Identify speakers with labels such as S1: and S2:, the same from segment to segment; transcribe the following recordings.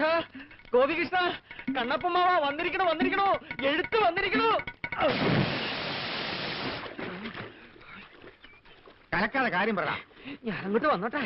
S1: ഗോപികൃഷ്ണ, കണ്ണപ്പമ്മാവ വന്നിരിക്കണോ, വന്നിരിക്കണോ, എഴുത്ത് വന്നിരിക്കണോ.
S2: കലക്കാതെ കാര്യം പറ.
S1: ഞാൻ അങ്ങോട്ട് വന്നോട്ടെ.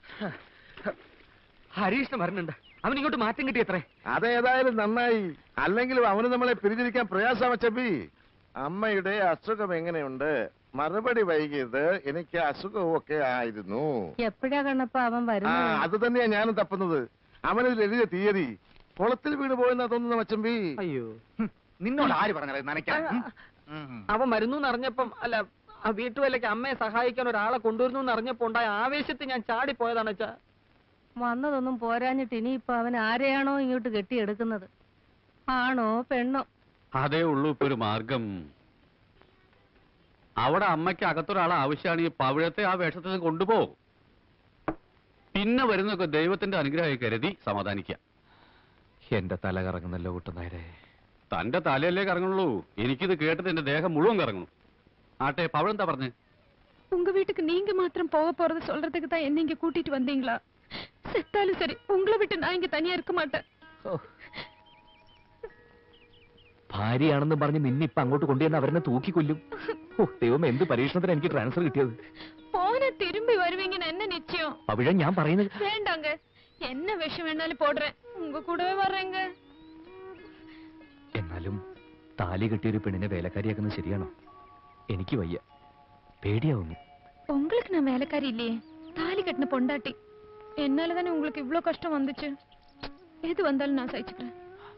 S1: ഹരീഷ്ണ വരുന്നുണ്ട്. അവൻ ഇങ്ങോട്ട് മാറ്റം കിട്ടിയത്രേ.
S3: അതേതായാലും നന്നായി. അല്ലെങ്കിലും അവന് നമ്മളെ പിരിഞ്ഞിരിക്കാൻ പ്രയാസമാ ചെപ്പി. അമ്മയുടെ അസുഖം എങ്ങനെയുണ്ട്? മറുപടി വൈകിയത് എനിക്ക് അസുഖവും ഒക്കെ ആയിരുന്നു.
S4: എപ്പോഴാ കണ്ണപ്പ അവൻ വരുന്നത്?
S3: അത് തന്നെയാ ഞാനും തപ്പുന്നത്. അവനിൽ എഴുതിയ തീയതി കുളത്തിൽ വീണ് പോയെന്നാ തോന്നുന്നു മച്ചമ്പി.
S1: അയ്യോ,
S2: നിന്നോട് ആര് പറഞ്ഞത് നനയ്ക്കാൻ?
S1: അവൻ വരുന്നു എന്നറിഞ്ഞപ്പം, അല്ല ആ വീട്ടുവേലയ്ക്ക് അമ്മയെ സഹായിക്കാൻ ഒരാളെ കൊണ്ടുവരുന്നു എന്നറിഞ്ഞപ്പോ ഉണ്ടായ ആവേശത്തിൽ ഞാൻ ചാടിപ്പോയതാണ് വെച്ചാ.
S4: വന്നതൊന്നും പോരാഞ്ഞിട്ട് ഇനിയിപ്പൊ അവൻ ആരെയാണോ ഇങ്ങോട്ട് കെട്ടിയെടുക്കുന്നത്? ആണോ പെണ്ണോ?
S5: അതേ ഉള്ളൂ ഇപ്പൊ ഒരു മാർഗം. അവിടെ അമ്മയ്ക്ക് അകത്തൊരാളെ ആവശ്യമാണ്. ഈ പവിഴത്തെ ആ വേഷത്തിൽ നിന്ന് കൊണ്ടുപോകും. പിന്നെ വരുന്നൊക്കെ ദൈവത്തിന്റെ അനുഗ്രഹമായി കരുതി സമാധാനിക്കാം.
S6: എന്റെ തല കറങ്ങുന്നല്ലോ കുട്ടനായരെ.
S5: തന്റെ തലയല്ലേ കറങ്ങുള്ളൂ. എനിക്കിത് കേട്ടത് എന്റെ ദേഹം മുഴുവൻ കറങ്ങുന്നു. ആട്ടെ, പവിഴം എന്താ പറഞ്ഞേ?
S7: உங்க வீட்டுக்கு நீங்க மாத்திரம் போக போறது சொல்றதுக்கு தான் என்ன இங்க கூட்டிட்டு வந்தீங்களா? செத்தாலும் சரி, உங்களை விட்டு நான் இங்க தனியா இருக்க மாட்டேன்.
S6: ഭാര്യയാണെന്ന് പറഞ്ഞ് നിന്നിപ്പ അങ്ങോട്ട് കൊണ്ടുവന്ന് അവരെ തൂക്കിക്കൊല്ലും. ദൈവം, എന്ത് പരീക്ഷണത്തിന് എനിക്ക് ട്രാൻസ്ഫർ കിട്ടിയത്?
S7: போன திரும்பி வருவீங்கன்னு என்ன நிச்சயம்?
S6: പവിഴം, ഞാൻ പറയുന്നത്
S7: வேண்டாங்க. என்ன விஷம் வேணாலும் போடுறேன், உங்க கூடவே வர்றேங்க.
S6: എന്നാലും താലി കെട്ടിയൊരു പെണ്ണിനെ വേലക്കാരിയാക്കുന്നത് ശരിയാണോ? എനിക്ക് വയ്യ, പേടിയാവുന്നു.
S7: உங்களுக்கு நான் வேலைக்காரி இல்லையே, தாலி கட்டின பொண்டாட்டி. என்னால தானே உங்களுக்கு இவ்வளவு கஷ்டம் வந்துச்சு. எது வந்தாலும் நான் சகிச்சுக்கிறேன்.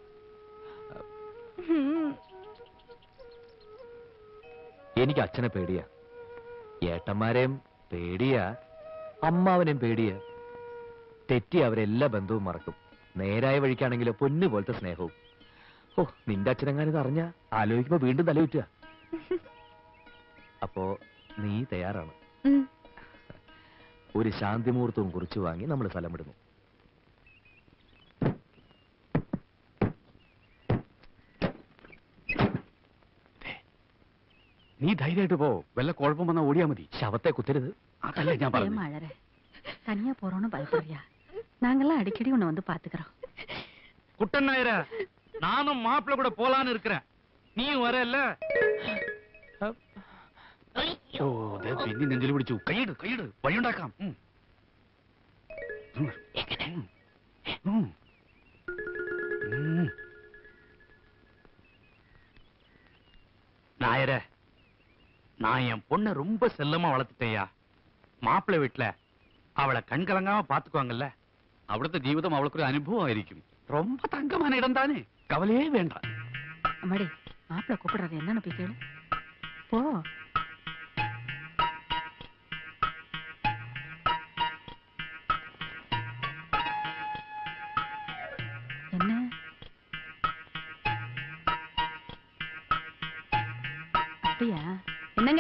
S6: എനിക്ക് അച്ഛനെ പേടിയാ, ഏട്ടന്മാരെയും പേടിയാ, അമ്മാവനെയും പേടിയാ. തെറ്റി അവരെല്ലാ ബന്ധവും മറക്കും. നേരായ വഴിക്കാണെങ്കിലോ പൊന്നു പോലത്തെ സ്നേഹവും. ഓ, നിന്റെ അച്ഛനെങ്ങാനിത് അറിഞ്ഞ ആലോചിക്കുമ്പോ വീണ്ടും തലയുറ്റുക. അപ്പോ നീ തയ്യാറാണ്? ഒരു ശാന്തി മുഹൂർത്തവും കുറിച്ച് വാങ്ങി നമ്മൾ സ്ഥലം വിടുന്നു.
S5: നീ ധൈര്യമായിട്ട് പോ. വല്ല കുഴപ്പം വന്നാൽ ഓടിയാ മതി.
S6: ശവത്തെ കുത്തരുത്.
S5: അതല്ല ഞാൻ പറഞ്ഞു.
S4: மழற தனியா போறோம்னு பயப்படுறியா? நாங்கெல்லாம் அடிக்கடி உன்னை வந்து பாத்துக்கிறோம்.
S1: குட்டன் நாயரா, நானும் மாப்பிள்ள கூட போலான்னு இருக்கிறேன். நீயும் வரல?
S5: ഓ, പിന്നെ നെഞ്ചിൽ പിടിച്ചു. കൈയിട്, കൈയിട്, വഴിയുണ്ടാക്കാം.
S1: நாயர, நான் என் பொண்ணை ரொம்ப செல்லமா வளர்த்துட்டேயா. மாப்பிள்ளை வீட்டுல அவளை கண்கலங்காம பாத்துக்குவாங்கல்ல.
S5: അവിടുത്തെ ജീവിതം അവൾക്കൊരു അനുഭവമായിരിക്കും. ரொம்ப തങ്കமான இடம் தானே, கவலையே வேண்டாம்.
S4: அம்மாடி, மாப்பிள்ள கூப்பிடுறாரு, என்னன்னு போய் கேளு. போ. என்ன அப்படியா? என்னங்க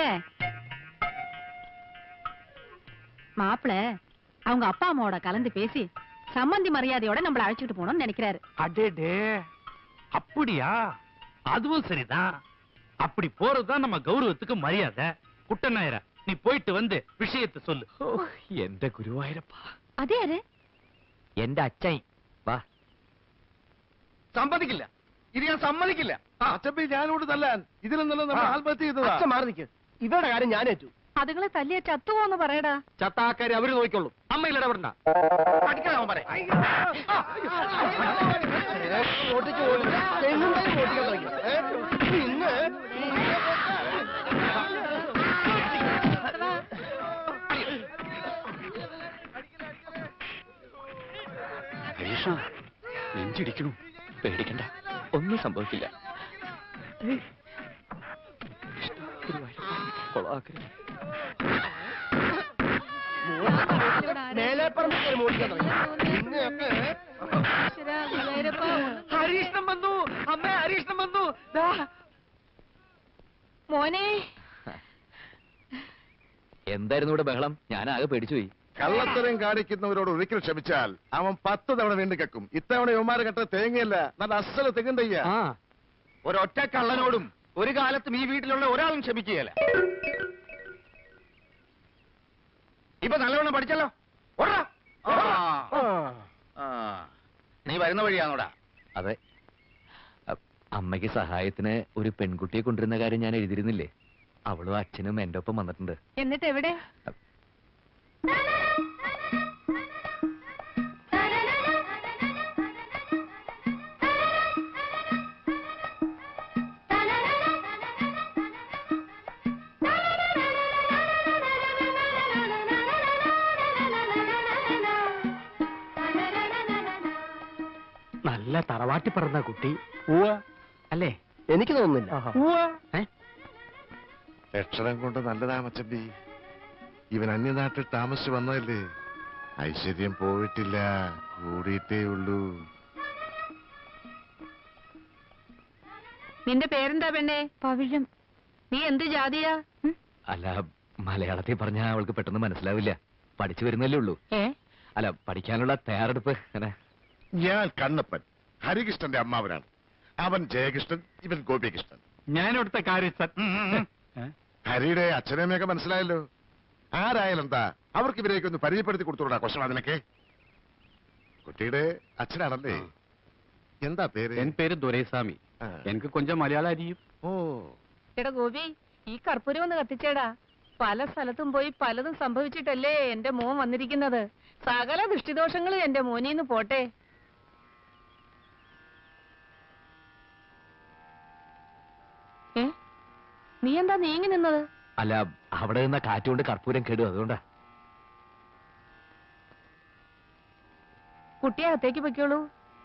S4: மாப்பிள்ள அவங்க அப்பா அம்மாவோட கலந்து பேசி சம்பந்தி மரியாதையோட நம்மள அழைச்சிட்டு போகணும்னு நினைக்கிறாரு.
S1: அடேடே, அப்படியா? அதுவும் சரிதான். அப்படி போறதுதான் நம்ம கௌரவத்துக்கு மரியாதை. குட்டன் நாயரா, நீ போயிட்டு வந்து விஷயத்தை சொல்லு.
S6: എന്റെ ഗുരുവായൂരപ്പ.
S7: அதே யாரு?
S6: എന്റെ അച്ഛൻ. വാ.
S3: സമ്മതിക്കില്ല, ഇത് ഞാൻ സമ്മതിക്കില്ല. അച്ഛപ്പി, ഞാനോട് തല്ലാൻ ഇതിലൊന്നല്ല നമ്മൾ ആത്മഹത്യ ചെയ്തതാ.
S2: അച്ഛൻ മാറി നിൽക്ക്. ഇവരുടെ കാര്യം ഞാനേറ്റു.
S4: അതുങ്ങളെ തല്ലിയ ചത്തുപോന്ന് പറയടാ.
S1: ചത്താക്കാരി അവര് നോക്കിക്കൊള്ളും. അമ്മയിൽ ഇടപെടണ്ട.
S2: പഠിക്കണം പറയാം.
S5: നെഞ്ചിടിക്കണു.
S6: പേടിക്കണ്ട, ഒന്നും സംഭവിക്കില്ല.
S1: ഹരീഷ്ണം വന്നു അമ്മ, ഹരീഷ്ണം വന്നു.
S7: മോനെ,
S6: എന്തായിരുന്നു ഇവിടെ ബഹളം? ഞാനാകെ പേടിച്ചുപോയി.
S3: കള്ളത്തരം കാണിക്കുന്നവരോട് ഒരിക്കൽ ക്ഷമിച്ചാൽ അവൻ 10 തവണ വീണ്ടും കെക്കും. ഇത്തവണ യുവമാരെ കെട്ട തേങ്ങയല്ല, നല്ല അസല തെങ്ങുണ്ടയ്യ.
S2: ഒരൊറ്റ കള്ളനോടും ഒരു കാലത്തും ഈ വീട്ടിലുള്ള ഒരാളും ക്ഷമിക്കുകയല്ല. ഇപ്പൊ നല്ലവണ്ണം പഠിച്ചല്ലോ. നീ വരുന്ന വഴിയാണോടാ?
S6: അതെ. അമ്മയ്ക്ക് സഹായത്തിന് ഒരു പെൺകുട്ടിയെ കൊണ്ടുവരുന്ന കാര്യം ഞാൻ എഴുതിയിരുന്നില്ലേ? അവളും അച്ഛനും എന്റെ ഒപ്പം വന്നിട്ടുണ്ട്.
S4: എന്നിട്ട് എവിടെ?
S1: നല്ല തറവാട്ടി പറഞ്ഞ കുട്ടി അല്ലേ?
S8: എനിക്ക് തോന്നുന്നില്ല.
S3: ലക്ഷണം കൊണ്ട് നല്ലതാ മച്ചമ്പി. ഇവൻ അന്യനാട്ടിൽ താമസിച്ചു വന്നതല്ലേ? ഐശ്വര്യം പോയിട്ടില്ല, കൂടിയിട്ടേ ഉള്ളൂ.
S4: നിന്റെ പേരെന്താ പെണ്ണേ?
S7: പവിഴം.
S4: നീ എന്ത് ജാതിയാ?
S6: അല്ല, മലയാളത്തിൽ പറഞ്ഞാൽ അവൾക്ക് പെട്ടെന്ന് മനസ്സിലാവില്ല. പഠിച്ചു വരുന്നല്ലേ ഉള്ളൂ. അല്ല, പഠിക്കാനുള്ള തയ്യാറെടുപ്പ് അങ്ങനെ.
S3: ഞാൻ കണ്ണപ്പൻ, ഹരികൃഷ്ണന്റെ അമ്മാവനാണ്. അവൻ ജയകൃഷ്ണൻ, ഇവൻ ഗോപികൃഷ്ണൻ.
S1: ഞാനിവിടുത്തെ കാര്യസ്ഥൻ.
S3: ഹരിയുടെ അച്ഛനമ്മയൊക്കെ മനസ്സിലായല്ലോ. ആരായാലെന്താ, അവർക്ക് ഇവരെയൊക്കെ ഒന്ന് പരിചയപ്പെടുത്തി കൊടുത്തോടാ ക്വസ്റ്റൻ അതിനൊക്കെ. കുട്ടിയുടെ അച്ഛനാണല്ലേ? എന്താ പേര്?
S5: എൻ പേര് ദുരൈസ്വാമി. എനിക്ക് കൊഞ്ചം മലയാളം അറിയും.
S3: ഓ,
S4: എടാ ഗോപി, ഈ കർപ്പൂരം ഒന്ന് കത്തിച്ചേടാ. പല സ്ഥലത്തും പോയി പലതും സംഭവിച്ചിട്ടല്ലേ എന്റെ മോൻ വന്നിരിക്കുന്നത്. സകല ദൃഷ്ടിദോഷങ്ങളും എന്റെ മോനീന്ന് പോട്ടെ. നീ എന്താ നീങ്ങി നിന്നത്?
S6: അല്ല, അവിടെ നിന്ന കാറ്റുകൊണ്ട് കർപ്പൂരം കേടും, അതുകൊണ്ടാ.
S4: കുട്ടിയെ അകത്തേക്ക് പൊയ്ക്കോളൂ.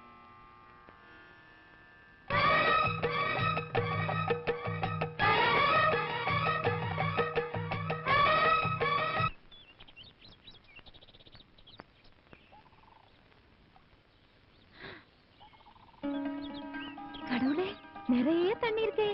S7: கடவுளே, நிறைய தண்ணி இருக்கே.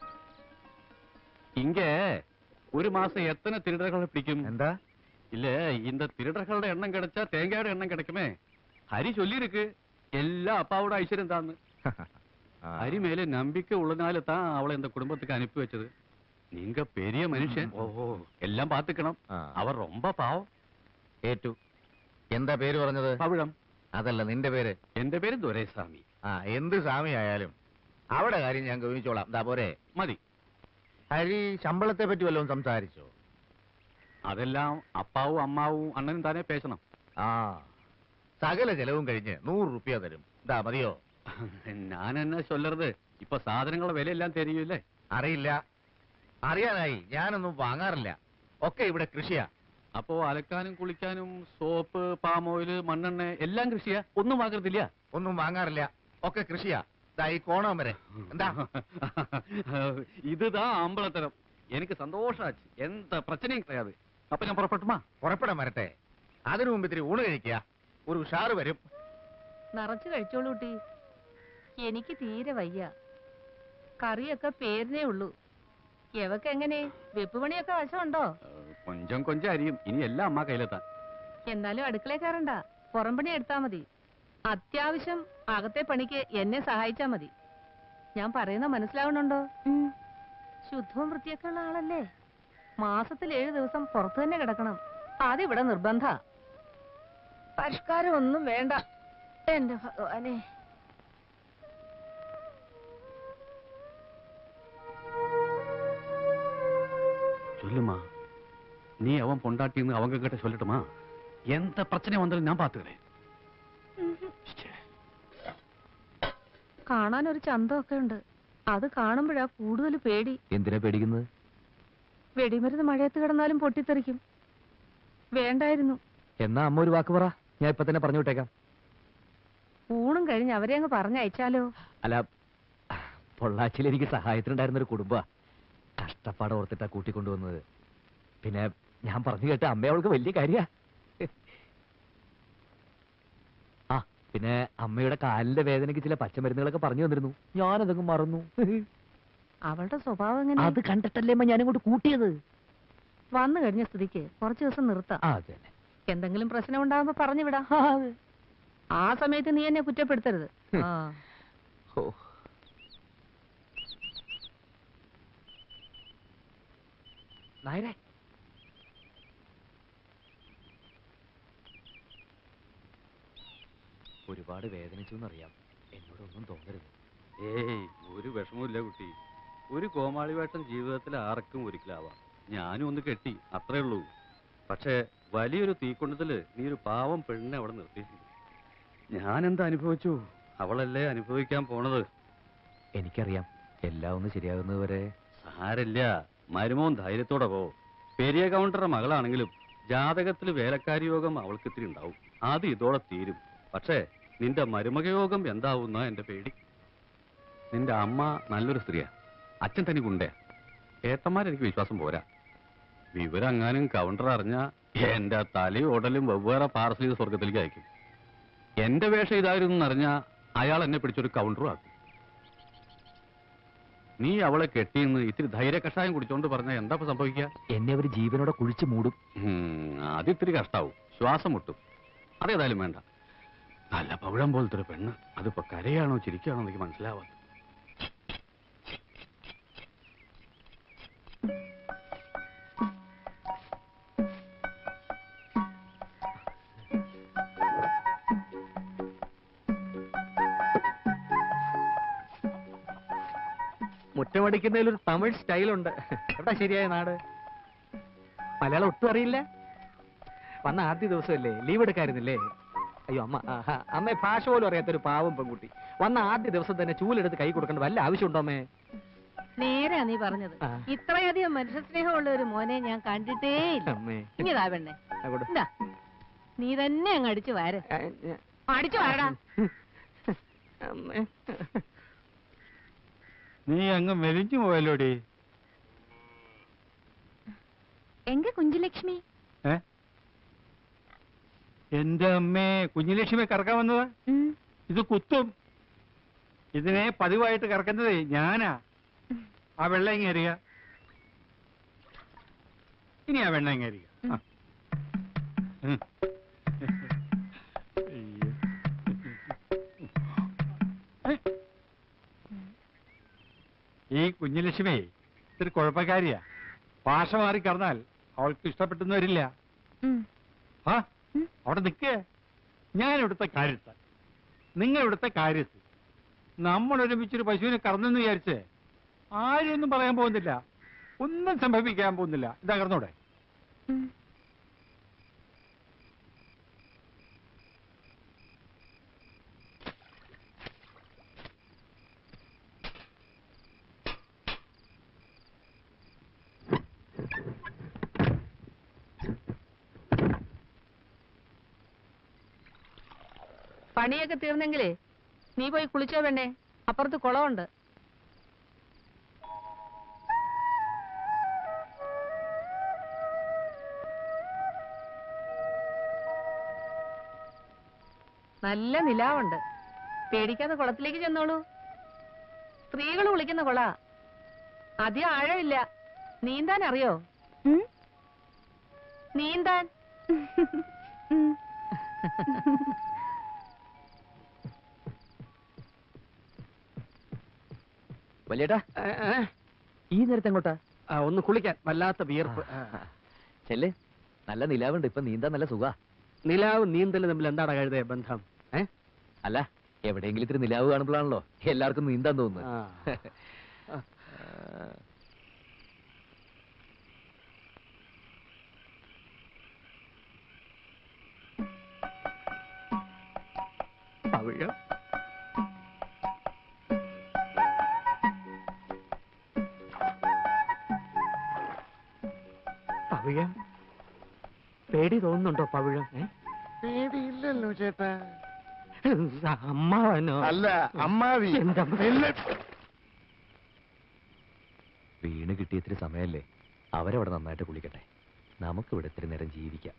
S5: இங்க ஒரு மாசம் எத்தனை திருடர்களை பிடிக்கும்?
S6: എന്താ?
S5: இல்ல, இந்த திருடர்களோட எண்ணம் கிடைச்சா தேங்காயோட எண்ணம் கிடைக்குமே. ஹரி சொல்லி இருக்கு எல்லா அப்பாவோட ஐஸ்வர்யம் தான். ஹரி மேல நம்பிக்கை உள்ளதால தான் அவளை இந்த குடும்பத்துக்கு அனுப்பி வச்சது. நீங்க பெரிய மனுஷன், എല്ലാം പാത്തുക്കണം. അവർ ரொம்ப പാവം.
S2: ഏറ്റു. എന്താ പേര് പറഞ്ഞത്?
S5: പവിഴം.
S2: അതല്ല, നിന്റെ പേര്?
S5: എന്റെ പേര് ദുരൈസ്വാമി.
S2: എന്ത് സ്വാമി ആയാലും അവിടെ കാര്യം ഞാൻ ഗവനിച്ചോളാം. ദാ പോരെ?
S5: മതി.
S2: ഹരി ശമ്പളത്തെ പറ്റി വല്ലതും സംസാരിച്ചോ?
S5: അതെല്ലാം അപ്പാവും അമ്മാവും അണ്ണനും താനേ പേശണം.
S2: സകല ചെലവും കഴിഞ്ഞ് 100 രൂപ തരും. ദാ മതിയോ?
S5: ഞാൻ എന്നാ ചൊല്ലരുത്, ഇപ്പൊ സാധനങ്ങളുടെ വിലയെല്ലാം തരികയില്ലേ?
S2: അറിയില്ല. അറിയാനായി ഞാനൊന്നും വാങ്ങാറില്ല. ഒക്കെ ഇവിടെ കൃഷിയാ.
S5: അപ്പോ അലക്കാനും കുളിക്കാനും സോപ്പ്, പാം ഓയില്, മണ്ണെണ്ണ എല്ലാം കൃഷിയാ? ഒന്നും വാങ്ങരുതില്ല?
S2: ഒന്നും വാങ്ങാറില്ല, ഒക്കെ കൃഷിയാ. ദാ ഈ കോണം വരെ. എന്താ?
S5: இதுதான் அம்பலத்தனம். எனக்கு சந்தோஷாச்சு. எந்த பிரச்சனையும் கிடையாது. அப்ப ഞാൻ പുറപ്പെട്ടുമാ?
S2: പുറപ്പെടാൻ വരട്ടെ. അതിനു മുമ്പ് ഇത്തിരി ഊണ് കഴിക്കുക. ഒരു ഉഷാറ് വരും.
S4: നിറച്ചു കഴിച്ചോളൂ കുട്ടി. എനിക്ക് തീരെ വയ്യ. കറിയൊക്കെ പേരിനേ ഉള്ളൂ. എവക്ക് എങ്ങനെ വെപ്പ് പണിയൊക്കെ വശമുണ്ടോ?
S5: കൊഞ്ചം കൊഞ്ചം അരിയും. ഇനി എല്ലാം അമ്മ കയ്യിലെത്താൻ.
S4: എന്നാലും അടുക്കളയിൽ കയറണ്ട, പുറം പണി എടുത്താ മതി. അത്യാവശ്യം അകത്തെ പണിക്ക് എന്നെ സഹായിച്ചാ മതി. ഞാൻ പറയുന്ന മനസ്സിലാവണുണ്ടോ? ശുദ്ധവും വൃത്തിയൊക്കെ ഉള്ള ആളല്ലേ? മാസത്തിൽ 7 ദിവസം പുറത്തു തന്നെ കിടക്കണം. അതിവിടെ നിർബന്ധ. പരിഷ്കാരം ഒന്നും വേണ്ട. എന്റെ ഭഗവാനെ.
S5: சொல்லுமா, நீ அவன் பொண்டாட்டின்னு அவங்க கிட்ட சொல்லட்டுமா? எந்த பிரச்சனை வந்தாலும் ഞാൻ പാത്തുകളെ.
S4: കാണാൻ ഒരു ചന്തമൊക്കെ ഉണ്ട്. അത് കാണുമ്പോഴാ കൂടുതൽ പേടി.
S6: എന്തിനാ പേടിക്കുന്നത്?
S4: വെടിമരുന്ന് മഴയത്ത് കിടന്നാലും പൊട്ടിത്തെറിക്കും. വേണ്ടായിരുന്നു.
S6: എന്നാ അമ്മ ഒരു വാക്ക് പറ, ഞാൻ ഇപ്പൊ തന്നെ പറഞ്ഞു വിട്ടേക്കാം.
S4: ഊണും കഴിഞ്ഞ് അവരെ അങ്ങ് പറഞ്ഞയച്ചാലോ?
S6: അല്ല, പൊള്ളാച്ചിയിൽ എനിക്ക് സഹായത്തിനുണ്ടായിരുന്ന ഒരു കുടുംബ കഷ്ടപ്പാട് ഓർത്തിട്ടാ കൂട്ടിക്കൊണ്ടുവന്നത്. പിന്നെ ഞാൻ പറഞ്ഞു കേട്ട അമ്മ അവൾക്ക് വലിയ കാര്യാ. ആ, പിന്നെ അമ്മയുടെ കാലിന്റെ വേദനയ്ക്ക് ചില പച്ചമരുന്നുകളൊക്കെ പറഞ്ഞു തന്നിരുന്നു. ഞാനതങ്ങ് മറന്നു.
S4: അവളുടെ സ്വഭാവം എങ്ങനെ?
S6: അത് കണ്ടിട്ടല്ലേ അമ്മ ഞാനിങ്ങോട്ട് കൂട്ടിയത്.
S4: വന്നു കഴിഞ്ഞ സ്ഥിതിക്ക് കുറച്ചു ദിവസം നിർത്താം.
S6: അതെ.
S4: എന്തെങ്കിലും പ്രശ്നം ഉണ്ടാകുമ്പോ പറഞ്ഞു വിടാം. ആ സമയത്ത് നീ എന്നെ കുറ്റപ്പെടുത്തരുത്.
S6: ഓ, നായരെ, ഒരുപാട് വേദനിച്ചു എന്നറിയാം. എന്നോടൊന്നും തോന്നരുത്.
S5: ഏയ് ഒരു വിഷമമില്ല കുട്ടി. ഒരു കോമാളി വേഷം ജീവിതത്തിൽ ആർക്കും ഒരിക്കലാവാം. ഞാനും ഒന്ന് കെട്ടി, അത്രേ ഉള്ളൂ. പക്ഷേ വലിയൊരു തീക്കൊണ്ടത്തില് നീ ഒരു പാവം പെണ്ണിനെ അവിടെ നിർത്തിയിട്ടുണ്ട്. ഞാനെന്താ അനുഭവിച്ചു, അവളല്ലേ അനുഭവിക്കാൻ പോണത്.
S6: എനിക്കറിയാം, എല്ലാം ഒന്ന് ശരിയാകുന്നത് വരെ.
S5: സാരല്ല, മരുമോൻ ധൈര്യത്തോടെ പോ. പെരിയ കൗണ്ടറുടെ മകളാണെങ്കിലും ജാതകത്തിൽ വേലക്കാരി യോഗം അവൾക്ക് ഇത്തിരി ഉണ്ടാവും. അത് ഇതോടെ തീരും. പക്ഷേ നിന്റെ മരുമക യോഗം എന്താവുന്ന എന്റെ പേടി. നിന്റെ അമ്മ നല്ലൊരു സ്ത്രീയാ, അച്ഛൻ തന്നെ ഗുണ്ടയാ. ഏട്ടന്മാരെനിക്ക് വിശ്വാസം പോരാ. വിവരം അങ്ങാനും കൗണ്ടർ അറിഞ്ഞ എന്റെ തലയും ഉടലും വെവ്വേറെ പാർസൽ ചെയ്ത് സ്വർഗത്തിലേക്ക് അയക്കും. എന്റെ വേഷം ഇതായിരുന്നു എന്നറിഞ്ഞ അയാൾ എന്നെ പിടിച്ചൊരു കൗണ്ടറും ആക്കും. നീ അവളെ കെട്ടിയെന്ന് ഇത്തിരി ധൈര്യ കഷായം കുടിച്ചോണ്ട് പറഞ്ഞാൽ എന്താ സംഭവിക്കുക?
S6: എന്നെ അവർ ജീവനോടെ കുഴിച്ചു മൂടും.
S5: അതിത്തിരി കഷ്ടാവും, ശ്വാസം മുട്ടും. അതേതായാലും വേണ്ട. നല്ല പവിഴം പോലത്തെ ഒരു പെണ്ണ്, അതിപ്പോ കരയാണോ ചിരിക്കുകയാണോ എനിക്ക് മനസ്സിലാവാം.
S8: മുറ്റമടിക്കുന്നതിൽ ഒരു തമിഴ് സ്റ്റൈലുണ്ട്. എവിടെ ശരിയായ നാട്? മലയാളം ഒട്ടും അറിയില്ല. വന്ന ആദ്യ ദിവസമല്ലേ, ലീവ് എടുക്കായിരുന്നില്ലേ? അയ്യോ അമ്മ, അമ്മ ഭാഷ പോലും അറിയാത്തൊരു പാവം പെൺകുട്ടി. വന്ന ആദ്യ ദിവസം തന്നെ ചൂലെടുത്ത് കൈ കൊടുക്കേണ്ട വല്ല ആവശ്യമുണ്ടോ അമ്മേ?
S4: നേരാ നീ പറഞ്ഞത്. ഇത്രയധികം മനുഷ്യ സ്നേഹമുള്ള ഒരു മോനെ ഞാൻ കണ്ടിട്ടേ ഇല്ല.
S8: അമ്മേ
S4: ഇങ്ങതാ പെണ്ണെ, എന്താ നീ തന്നെ അങ്ങ് അടിച്ചു വാര. അടിച്ചു വാരടാ.
S8: അമ്മേ
S1: നീ അങ്ങ് മെലിഞ്ഞു പോയല്ലോടി.
S7: എങ്ക കുഞ്ചുലക്ഷ്മി?
S1: എന്റെ അമ്മേ, കുഞ്ഞുലക്ഷ്മി കറക്കാൻ വന്നതാ. ഇത് കുത്തും. ഇതിനെ പതിവായിട്ട് കറക്കുന്നതേ ഞാനാ. ആ വെള്ളം ഇങ്ങ എറിയ. ഇനി ആ വെള്ളം ഇങ്ങ എറിയ. ഈ കുഞ്ഞുലക്ഷ്മി ഇത്തിരി കുഴപ്പക്കാരിയാ. ഭാഷ മാറി കറന്നാൽ അവൾക്ക് ഇഷ്ടപ്പെട്ടെന്ന് വരില്ല. ആ അവിടെ നിൽക്കേ. ഞാൻ ഇവിടുത്തെ കാര്യത്ത്, നിങ്ങൾ ഇവിടുത്തെ കാര്യത്ത്. നമ്മൾ ഒരുമിച്ചൊരു പശുവിനെ കറന്നെന്ന് വിചാരിച്ച് ആരും ഒന്നും പറയാൻ പോകുന്നില്ല, ഒന്നും സംഭവിക്കാൻ പോകുന്നില്ല. ഇതാ കറന്നൂടെ?
S4: പണിയൊക്കെ തീർന്നെങ്കിലേ നീ പോയി കുളിച്ചോ പെണ്ണേ, അപ്പുറത്ത് കുളമുണ്ട്. നല്ല നിലാവുണ്ട്. പേടിക്കാതെ കുളത്തിലേക്ക് ചെന്നോളൂ. സ്ത്രീകൾ കുളിക്കുന്ന കുള. അധികം ആഴമില്ല. നീന്താൻ അറിയോ? നീന്താൻ.
S6: വലിയേട്ടാ, ഈ നേരത്തെ എങ്ങോട്ടാ?
S8: ഒന്ന് കുളിക്കാൻ. വല്ലാത്ത വിയർപ്പ്.
S6: ചെല്ല്, നല്ല നിലാവുണ്ട്. ഇപ്പൊ നീന്താൻ നല്ല സുഖാ.
S8: നിലാവും നീന്തലും തമ്മിൽ എന്താണ് കഴുതേ ബന്ധം?
S6: അല്ല, എവിടെയെങ്കിലും ഇത്തിരി നിലാവ് കാണുമ്പോഴാണല്ലോ എല്ലാവർക്കും നീന്താൻ തോന്നുന്നത്.
S8: പവിഴം പവിഴം പേടി തോന്നുന്നുണ്ടോ? പവിഴം
S3: പേടിയില്ലല്ലോ ചേട്ടാ.
S8: അമ്മാവനോ?
S3: അല്ല, അമ്മാവി.
S8: എന്താ
S6: വീണ് കിട്ടിയ ഇത്തിരി സമയല്ലേ, അവരവിടെ നന്നായിട്ട് കുളിക്കട്ടെ. നമുക്കിവിടെ ഇത്തിരി നേരം ജീവിക്കാം.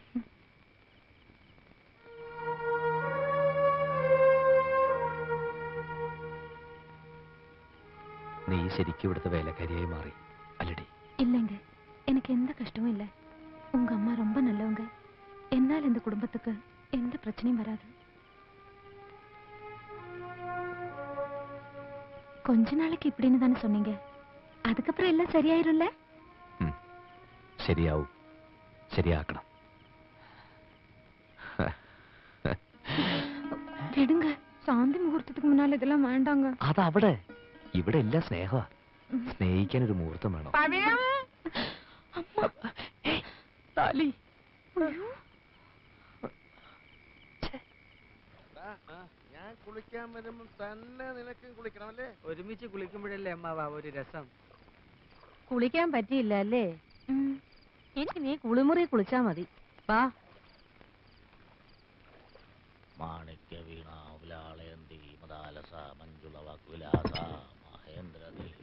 S6: നീ ശരിക്കും ഇവിടുത്തെ വേലക്കാരിയായി മാറി അല്ലടി?
S7: இல்லைங்க, எனக்கு எந்த கஷ்டமும் இல்லை. உங்க அம்மா ரொம்ப நல்லவங்க. என்னால் இந்த குடும்பத்துக்கு எந்த பிரச்சனையும் வராது. கொஞ்ச நாளைக்கு இப்படின்னு தானே சொன்னீங்க, அதுக்கப்புறம் எல்லாம் சரியாயிரும்ல?
S6: ശരിയാവും, ശരിയാക്കണം.
S7: முகூர்த்தத்துக்கு முன்னால இதெல்லாம் வேண்டாங்க.
S6: അതവിടെ. ഇവിടെ എല്ലാം സ്നേഹമാ. സ്നേഹിക്കാൻ ഒരു മുഹൂർത്തം വേണം.
S4: പവിഴം
S7: താലി.
S3: ഞാൻ കുളിക്കാൻ വരുമ്പോ തന്നെ നിനക്കും കുളിക്കണമല്ലേ?
S8: ഒരുമിച്ച് കുളിക്കുമ്പോഴല്ലേ അമ്മാവാ ഒരു രസം.
S4: കുളിക്കാൻ പറ്റിയില്ല അല്ലേ? എനിക്ക് നീ കുളിമുറി കുളിച്ചാ മതി. വാ.
S9: മാണിക്യ വീണ വിലാളയന്തി മദാലസ മഞ്ജുള വാക്വിലാസ മഹേന്ദ്ര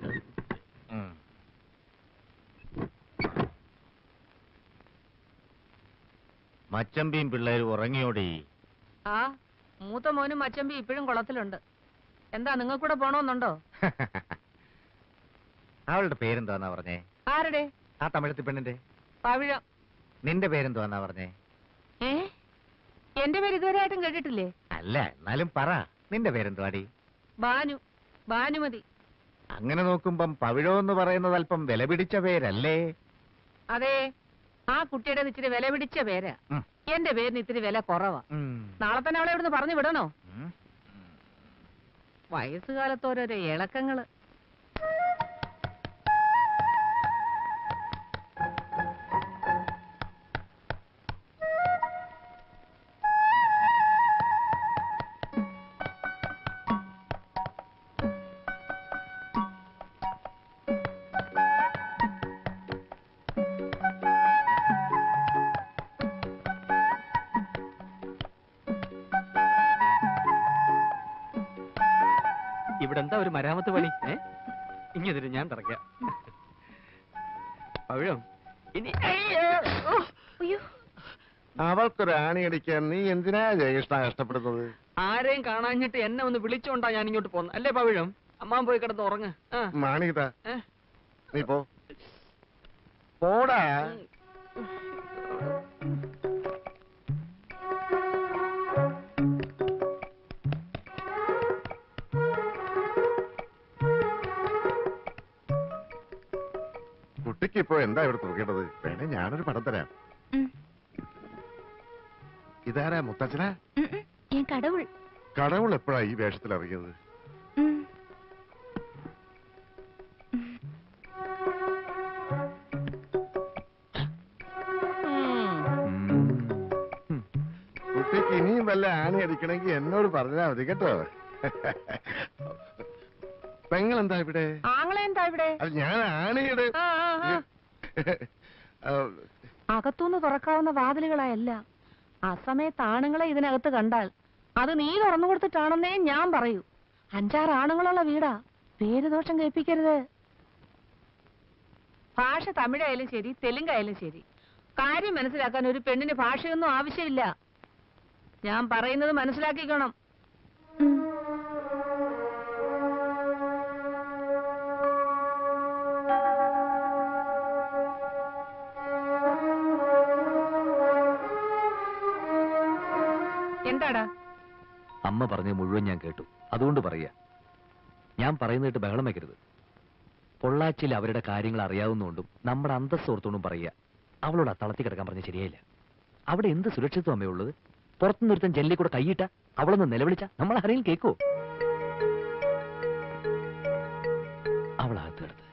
S2: മച്ചമ്പിയും പിള്ളേരും ഉറങ്ങിയോടി.
S4: ആ മൂത്ത മോനും മച്ചമ്പി ഇപ്പോഴും കുളത്തിലുണ്ട്. എന്താ നിങ്ങൾക്കൂടെ പോണോന്നുണ്ടോ?
S2: അവളുടെ പേരെന്താന്നാ പറഞ്ഞേ?
S4: ആരുടെ?
S2: ആ തമിഴത്തി പെണ്ണിന്റെ.
S4: പവിഴം.
S2: നിന്റെ പേരെന്തുവാന്നാ പറഞ്ഞേ?
S4: എന്റെ പേര് ഇതുവരെ ആയിട്ടും കേട്ടിട്ടില്ലേ?
S2: അല്ല, എന്നാലും പറ, നിന്റെ പേരെന്തുവാടി?
S4: ബാനു. ഭാനുമതി.
S2: അങ്ങനെ നോക്കുമ്പം പവിഴോ എന്ന് പറയുന്നത് അല്പം വില പിടിച്ച പേരല്ലേ?
S4: അതെ, ആ കുട്ടിയുടെ ഇച്ചിരി വില പിടിച്ച പേരാ. എന്റെ പേരിന് ഇത്തിരി വില കുറവാ. നാളെ തന്നെ അവളെ ഇവിടുന്ന് പറഞ്ഞു വിടണോ? വയസ്സുകാലത്ത് ഓരോരോ ഇളക്കങ്ങള്.
S8: ഇവിടെ എന്താ ഒരു മരാമത്ത് പണി? ഇങ്ങനെ ഞാൻ തറക്കാം. പവിഴം ഇനി
S3: അവൾക്കൊരു ആണിയടിക്കാൻ നീ എന്തിനാ ജയകൃഷ്ണ കഷ്ടപ്പെടുന്നത്?
S8: ആരെയും കാണാഞ്ഞിട്ട് എന്നെ ഒന്ന് വിളിച്ചോണ്ടാ ഞാൻ ഇങ്ങോട്ട് പോന്നു അല്ലേ പവിഴം? അമ്മാൻ പോയി കിടന്ന് ഉറങ്ങ്.
S3: മാണികത നീ പോടാ. കുട്ടിക്ക് ഇപ്പോ എന്താ ഇവിടെ തൂക്കേണ്ടത്? വേണേ ഞാനൊരു പടം തരാം. ഇതാരാ മുത്തച്ഛനാ? കടവുൾ എപ്പോഴാ ഈ വേഷത്തിൽ ഇറങ്ങിയത്? കുട്ടിക്ക് ഇനിയും വല്ല ആണി അടിക്കണമെങ്കിൽ എന്നോട് പറഞ്ഞാ മതി കേട്ടോ. പെങ്ങളെന്താ ഇവിടെ?
S4: ആങ്ങളെന്താ ഇവിടെ?
S3: ഞാൻ ആണിയുടെ
S4: അകത്തുനിന്ന് തുറക്കാവുന്ന വാതിലുകളായല്ല. ആ സമയത്ത് ആണുങ്ങളെ ഇതിനകത്ത് കണ്ടാൽ അത് നീ തുറന്നു കൊടുത്തിട്ടാണെന്നേ ഞാൻ പറയൂ. 5-6 ആണുങ്ങളുള്ള വീടാ. പേര് ദോഷം കേൾപ്പിക്കരുത്. ഭാഷ തമിഴായാലും ശരി, തെലുങ്കായാലും ശരി, കാര്യം മനസ്സിലാക്കാൻ ഒരു പെണ്ണിന് ഭാഷയൊന്നും ആവശ്യമില്ല. ഞാൻ പറയുന്നത് മനസ്സിലാക്കിക്കണം. എന്താടാ?
S6: അമ്മ പറഞ്ഞ മുഴുവൻ ഞാൻ കേട്ടു. അതുകൊണ്ട് പറയാ, ഞാൻ പറയുന്നിട്ട് ബഹളം വെക്കരുത്. പൊള്ളാച്ചിയിൽ അവരുടെ കാര്യങ്ങൾ അറിയാവുന്നതുകൊണ്ടും നമ്മുടെ അന്തസ്സ് ഓർത്തുകൊണ്ടും പറയുക, അവളോട് ആ തളത്തി കിടക്കാൻ പറഞ്ഞ ശരിയായില്ല. അവിടെ എന്ത് സുരക്ഷിതത്വം അമ്മേ ഉള്ളത്? പുറത്തുനിന്നൊരുത്തൻ ജെല്ലിൽ കൂടെ കൈയിട്ട അവളൊന്ന് നിലവിളിച്ച നമ്മൾ ആരെങ്കിലും കേൾക്കുവോ? അവളകത്ത് കിടത്ത്.